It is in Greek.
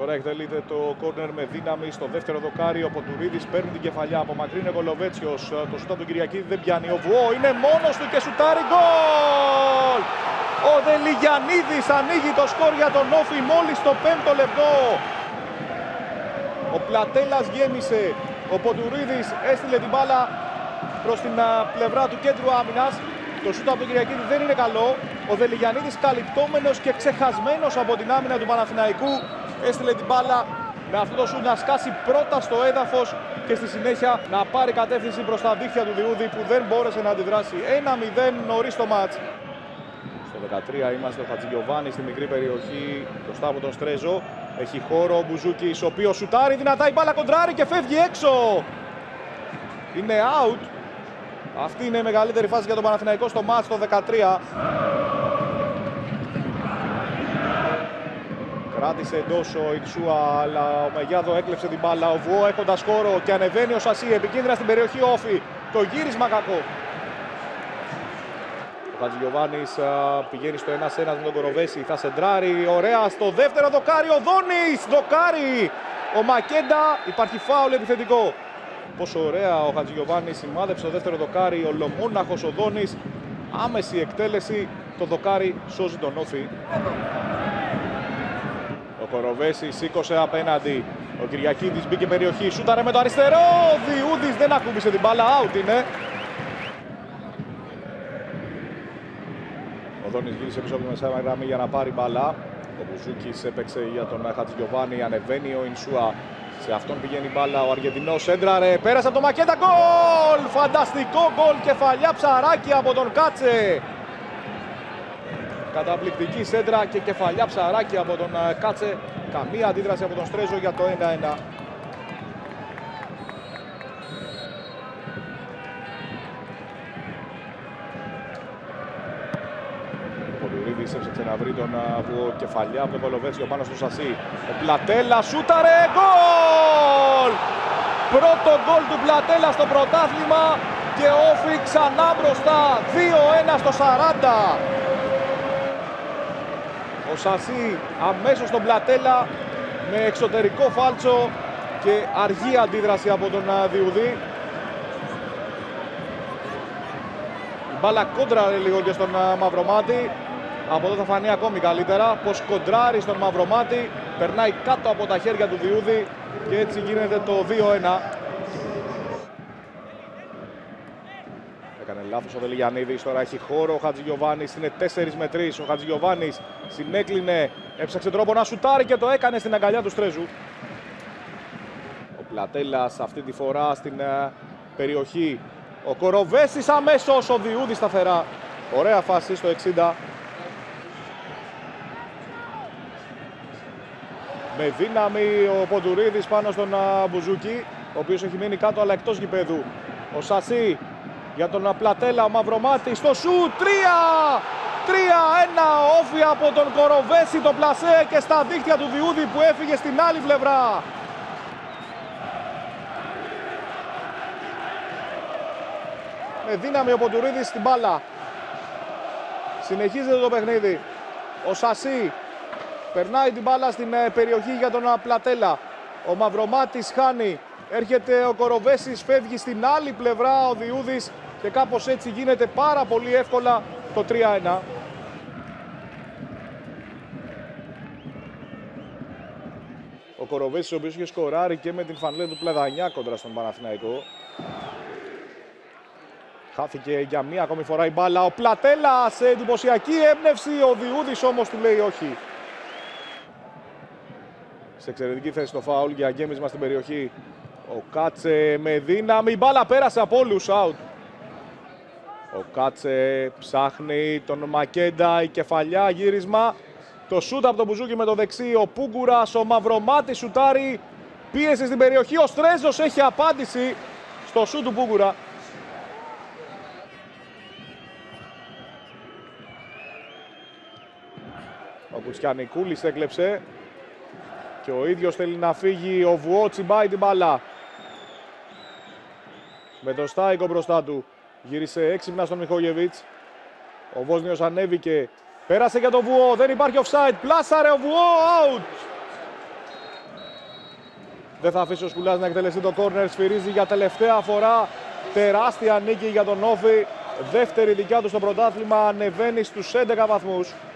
Τώρα εκτελείται το κόρνερ με δύναμη στο δεύτερο δοκάρι. Ο Ποτουρίδης παίρνει την κεφαλιά, απομακρύνει ο Κολοβέτσιος. Το σούτ από τον Κυριακίδη δεν πιάνει. Ο Βουό είναι μόνος του και σουτάρει γκολ! Ο Δελιγιαννίδης ανοίγει το σκορ για τον Όφη μόλις στο 5ο λεπτό. Ο Πλατέλας γέμισε. Ο Ποτουρίδης έστειλε την μπάλα προς την πλευρά του κέντρου άμυνας. Το σούτ από τον Κυριακίδη δεν είναι καλό. Ο Δελιγιαννίδης καλυπτόμενος και ξεχασμένος από την άμυνα του Παναθηναϊκού έστειλε την μπάλα με αυτό το σούτ να σκάσει πρώτα στο έδαφος και στη συνέχεια να πάρει κατεύθυνση προς τα δίχτυα του Διούδη που δεν μπόρεσε να αντιδράσει. 1-0 νωρίς το μάτς. Στο 13 είμαστε ο Χατζηγιοβάνης στη μικρή περιοχή μπροστά από τον Στρέζο. Έχει χώρο ο Μπουζούκης, ο οποίος σουτάρει δυνατά, η μπάλα κοντράρει και φεύγει έξω. Είναι out. Αυτή είναι η μεγαλύτερη φάση για τον Παναθηναϊκό στο μάτς το 13. Κράτησε εντός ο Ιτσούα, αλλά ο Μεγιάδο έκλεψε την μπάλα. Ο Βουό έχοντας χώρο και ανεβαίνει ο Σασί επικίνδυνα στην περιοχή Όφη. Το γύρισμα κακό. Ο Χατζηγιοβάνης πηγαίνει στο 1-1 με τον Κοροβέση. Θα σεντράρει. Ωραία στο δεύτερο δοκάρι. Ο Δόνης. Δοκάρι. Ο Μακέντα. Υπάρχει φάουλ επιθετικό. Πόσο ωραία ο Χατζηγιοβάνης σημάδεψε το δεύτερο δοκάρι. Ο Λομόναχος ο Δόνης. Άμεση εκτέλεση. Το δοκάρι σώζει τον Όφη. Ο Κοροβέσης σήκωσε απέναντι. Ο Κυριακίδης μπήκε περιοχή. Σούταρε με το αριστερό. Διούδης δεν ακούμπησε την μπάλα. Out είναι. Ο Δόνης γύρισε πίσω από τη μεσαία γραμμή για να πάρει μπάλα. Ο Μπουζούκης έπαιξε για τον Χατζηγιοβάνη. Ανεβαίνει ο Ινσούα. Σε αυτόν πηγαίνει η μπάλα. Ο Αργεντινός έντραρε. Πέρασε από το Μακέντα. Γκολ! Φανταστικό γκολ. Κεφαλιά ψαράκι από τον Κάτσε. Καταπληκτική σέντρα και κεφαλιά ψαράκι από τον Κάτσε. Καμία αντίδραση από τον Στρέζο για το 1-1. Ο Ποτουρίδης έψαξε να βρει τον Βουό, κεφαλιά από τον Κολοβέτσιο πάνω στο Σασί. Ο Πλατέλα σούταρε. Γκολ! Πρώτο γκολ του Πλατέλα στο πρωτάθλημα και Όφη ξανά μπροστά. 2-1 στο 40. Ο Σασί αμέσως στον Πλατέλα με εξωτερικό φάλτσο και αργή αντίδραση από τον Διουδή. Η μπάλα κόντραρε λίγο και στον Μαυρομάτη. Από εδώ θα φανεί ακόμη καλύτερα πως κοντράρει στον Μαυρομάτη. Περνάει κάτω από τα χέρια του Διούδη και έτσι γίνεται το 2-1. Έκανε λάθος ο Δελιγιαννίδης, τώρα έχει χώρο ο Χατζηγιοβάνης, είναι 4 με 3. Ο Χατζηγιοβάνης συνέκλεινε, έψαξε τρόπο να σουτάρει και το έκανε στην αγκαλιά του Στρέζου. Ο Πλατέλας αυτή τη φορά στην περιοχή. Ο Κοροβέσης αμέσως, ο Διούδης σταθερά. Ωραία φάση στο 60. Με δύναμη ο Ποτουρίδης πάνω στον Μπουζούκη, ο οποίος έχει μείνει κάτω αλλά εκτός γηπέδου. Ο Σασί για τον Πλατέλα, ο Μαυρομάτης στο σουτ, 3-1 Όφη από τον Κοροβέση, το πλασέ και στα δίχτυα του Διούδη που έφυγε στην άλλη πλευρά. Με δύναμη ο Ποτουρίδης στην μπάλα. Συνεχίζεται το παιχνίδι. Ο Σασί περνάει την μπάλα στην περιοχή για τον Πλατέλα. Ο Μαυρομάτης χάνει. Έρχεται ο Κοροβέσης, φεύγει στην άλλη πλευρά ο Διούδης και κάπως έτσι γίνεται πάρα πολύ εύκολα το 3-1. Ο Κοροβέσης, ο οποίος είχε σκοράρει και με την φανέλα του Πλεδανιά κόντρα στον Παναθηναϊκό. Χάθηκε για μία ακόμη φορά η μπάλα. Ο Πλατέλα σε εντυπωσιακή έμπνευση, ο Διούδης όμως του λέει όχι. Σε εξαιρετική θέση το φάουλ για γέμισμα στην περιοχή. Ο Κάτσε με δύναμη, η μπάλα πέρασε από όλους, out. Ο Κάτσε ψάχνει τον Μακέντα, η κεφαλιά, γύρισμα. Το σούτ από τον Μπουζούκι με το δεξί, ο Πούγκουρας, ο Μαυρομάτης σουτάρει. Πίεση στην περιοχή, ο Στρέζος έχει απάντηση στο σούτ του Πούγκουρα. Ο Κουτσιανικούλης έκλεψε και ο ίδιος θέλει να φύγει. Ο Βουό τσιμπάει την μπάλα με τον Στάικο μπροστά του. Γύρισε έξυπνα στον Μιχόγεβιτς. Ο Βόσνιος ανέβηκε, πέρασε για τον Βουό, δεν υπάρχει offside, πλάσαρε ο Βουό, out. Δεν θα αφήσει ο Σκουλάς να εκτελεστεί το κόρνερ. Σφυρίζει για τελευταία φορά. Τεράστια νίκη για τον Όφη. Δεύτερη δικιά του στο πρωτάθλημα. Ανεβαίνει στους 11 βαθμούς.